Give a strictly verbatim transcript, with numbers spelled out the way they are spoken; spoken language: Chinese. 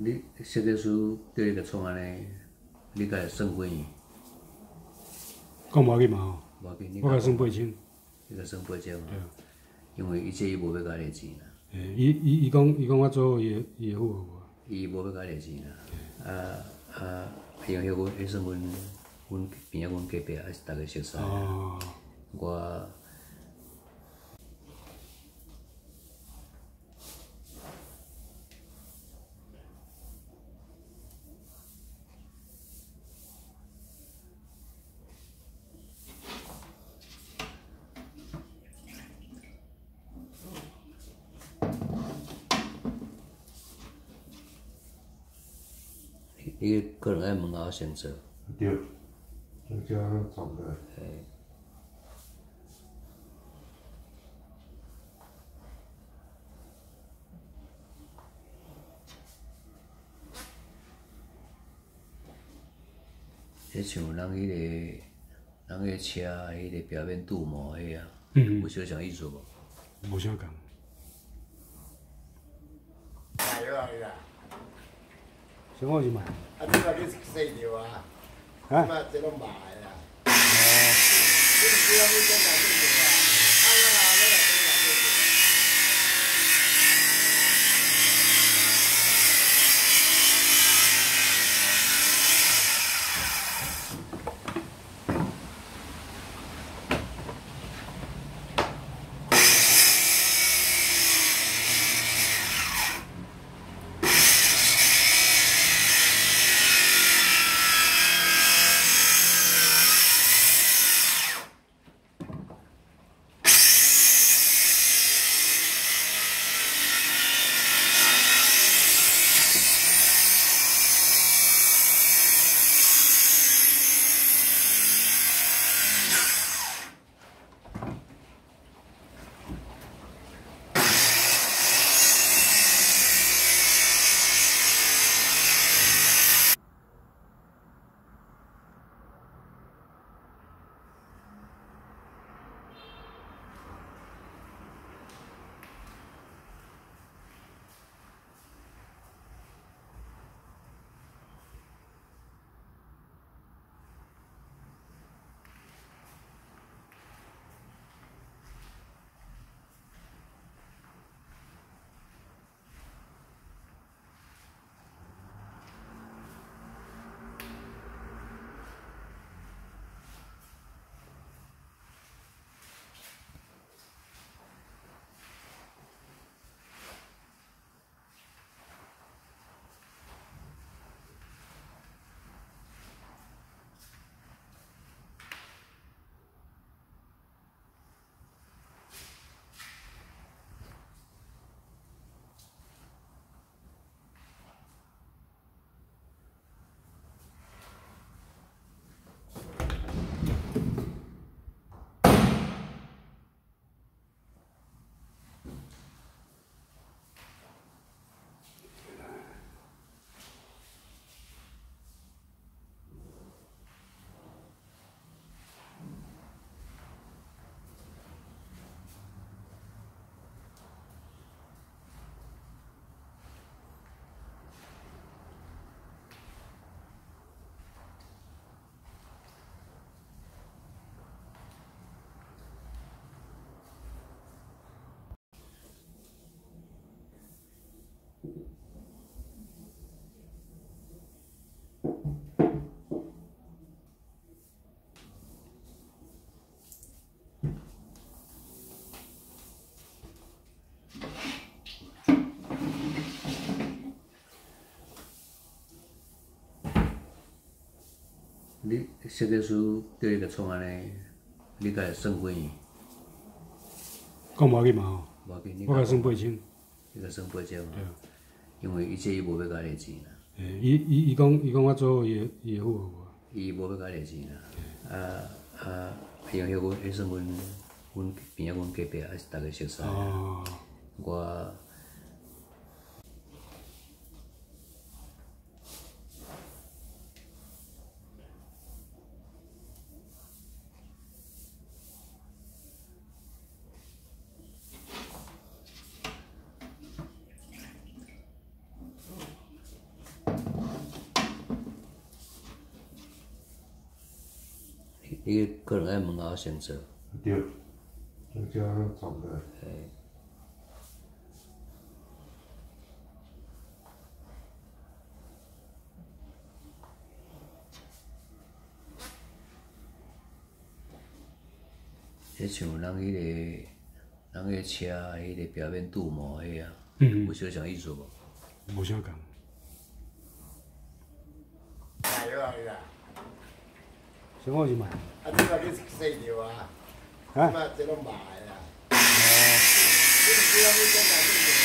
你设计师对你个创安尼，你甲会算几元？ 讲无要紧嘛吼， 无要紧，你我甲算八千。 你甲算八千嘛？ 对啊。 因为伊这伊无要甲你钱啦。 诶，伊伊伊讲伊讲我做伊会伊会付我。 伊无要甲你钱啦。啊啊，因为迄阮迄算阮阮边仔阮隔壁还是逐个熟识。哦。我。伊可能爱门口先做。 对，就叫他找个。 嘿。迄像咱迄个，咱迄个车迄个表面镀膜迄啊，嗯，有小像意思无？ 无啥共。 买落来啦。 啥我是买。 啊，你话你洗着啊？啊？即马这拢卖啦。哦。你唔知影你怎来洗着啊？啊啦啦，你来怎来洗着？ 你设计师对你个创安尼，你甲会算几元？ 讲无要紧嘛吼。 无要紧， 我甲算八千。 你甲算八千嘛？ 对啊。 因为伊这伊无要甲你钱啦。 诶，伊伊伊讲伊讲我做伊会伊会付我。 伊无要甲你钱啦。啊啊，因为迄阮迄算阮阮边仔阮隔壁还是逐个熟识。哦。我。 伊可能爱门口先做。 对，这叫走的。 嘿。迄像咱迄个，咱迄个车迄个表面镀膜迄啊， 嗯有小像意思无？ 无啥共。 买落去啦。 上好是买。 啊，即摆你洗着啊？ 啊？ 即摆这拢卖啦。哦。你唔知影你怎来洗着？